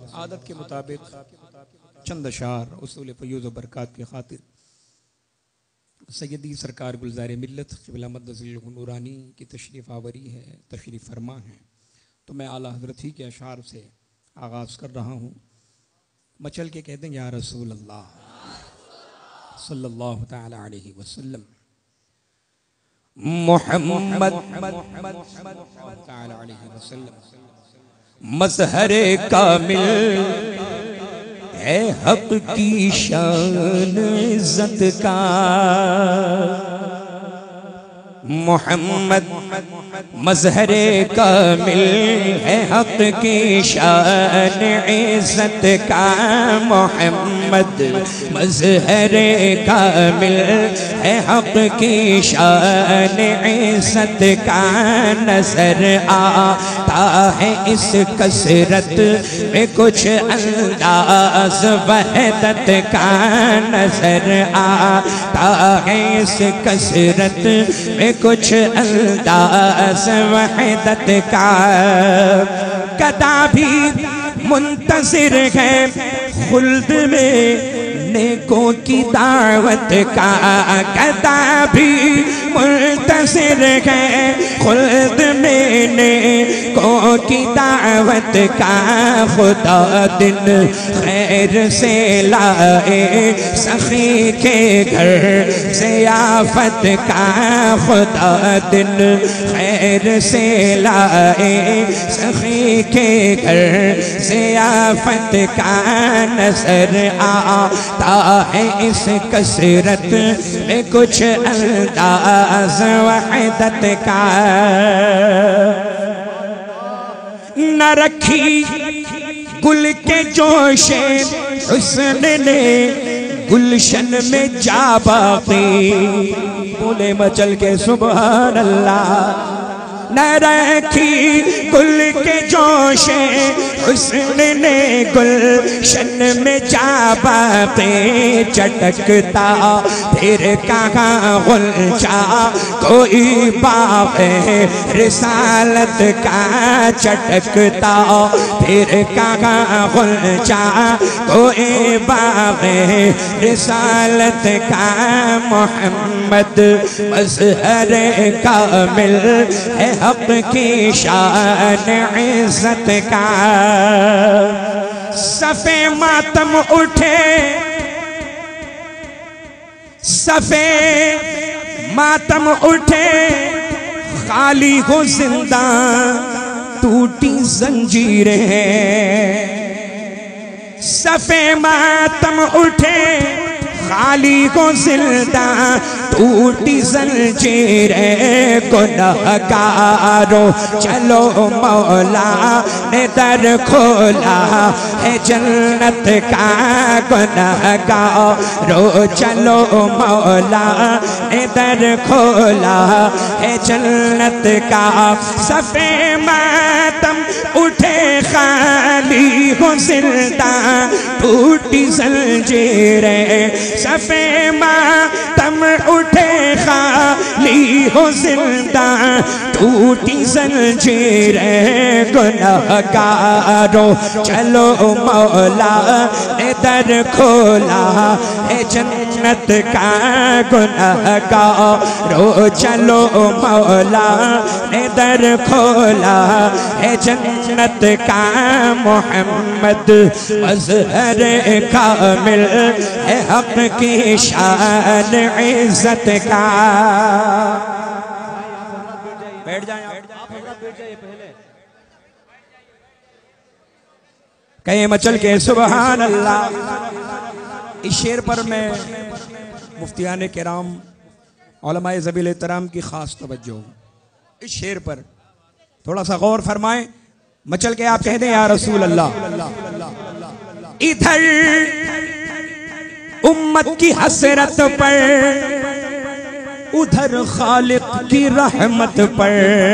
आदत के मुताबिक चंद अशार उसूल फ़यूज़ व बरक़ात की खातिर सैयदी सरकार गुलज़ार मिल्लत क़िबला मद्दज़िल नूरानी की तशरीफ़ आवरी है, तशरीफ़ फरमा है। तो मैं आला हज़रत ही के अशार से आगाज़ कर रहा हूँ। मचल के कहते हैं या रसूल अल्लाह सल्लल्लाहु तआला अलैहि वसल्लम मुहम्मद तआला अलैहि वसल्लम मज़हरे कामिल है हक़ की शान इज़्ज़त का। मोहम्मद मज़हरे कामिल है हक़ की शान इज़्ज़त का। मोहम्मद मज़हरे कामिल है हक़ की शान इज़्ज़त का। नज़र आता है इस कसरत में कुछ अंदाज़ वहदत का। नज़र आता है इस कसरत में कुछ अंदाज़ वहदत का। कदा भी मुंतज़िर है खुल्द में नेकों की दावत का। कदा भी मुंतज़िर है खुल्द में नेकों की दावत का। खुदा दिन खैर से लाए सखी के घर से आफत का। खुदा दिन खैर से लाए सखी के घर से आफत का। नज़र आता है इस कसरत में कुछ अंदाज़ वहदत का। न रखी गुल के जोशे हुस्न ने गुलशन में जा बाक़ी। बोले मचल के सुभान अल्लाह। न रखी गुल के जोशे हुस्न ने गुलशन में जा बाक़ी। चटकता फिर कहाँ गुलचा कोई बाग़ रिसालत का। चटकता फिर कहाँ गुलचा कोई बाग़ रिसालत का। मोहम्मद मज़हरे कामिल है हक़ की शान इज़्ज़त का। सफ़े मातम उठे सफ़े मातम उठे खाली हो जिंदा टूटी जंजीरें। सफ़े मातम उठे खाली को जिंदा टूटी जंजीरें। गुनहगारो चलो मौला ने दर खोला है जन्नत का। गुनहगारो चलो मौला ने दर खोला है जन्नत का। सफ़े मातम उठे खाली हो जिंदा टूटी जंजीरें। सफ़े मातम उठे खाली हो जिंदा टूटी जंजीरें। गुनहगारो चलो मौला ने दर खोला है जन्नत का। गुनहगारो चलो मौला ने दर खोला है जन्नत का। मोहम्मद मज़हरे कामिल है हक़ की शान इज़्ज़त का। बैठ जाए कहे मचल के सुभान अल्लाह। इस शेर पर मैं मुफ्तियान किराम उलमाए ज़बील एहतराम की खास तवज्जो। इस शेर पर थोड़ा सा गौर फरमाएं। मचल के आप कह दें या रसूल अल्लाह। इधर उम्मत की हसरत पर उधर खालिक की रहमत पर।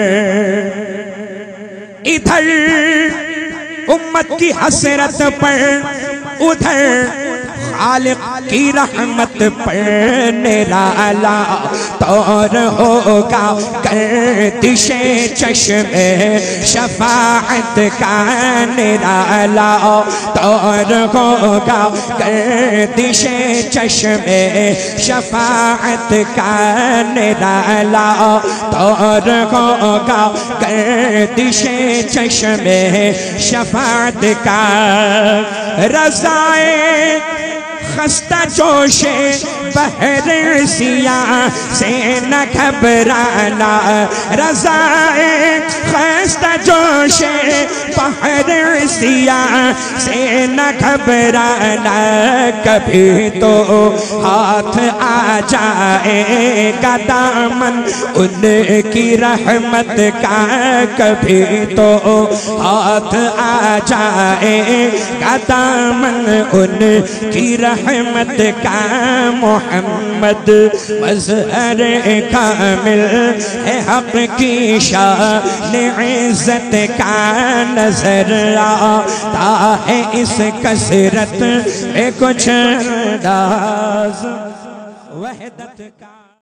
इधर उम्मत की हसरत पर उधर खालिक की रहमत पर निराला तौर होगा गर्दिशे चश्मे शफाअत का निराला तौर होगा गर्दिशे चश्मे शफाअत का निराला तौर होगा गर्दिशे चश्मे शफाअत का रज़ाए खस्ता जोशे बहर सिया से न घबराना रज़ाए खस्ता जोशे बहर सिया से न घबराना कभी तो हाथ आ जाएगा दामन उनकी रहमत का कभी तो हाथ आ जाएगा दामन उनकी रहमत का मोहम्मद मज़हर कामिल है हक़ की शान इज़्ज़त का नज़र आता है इस कसरत में कुछ अंदाज़ वहदत का।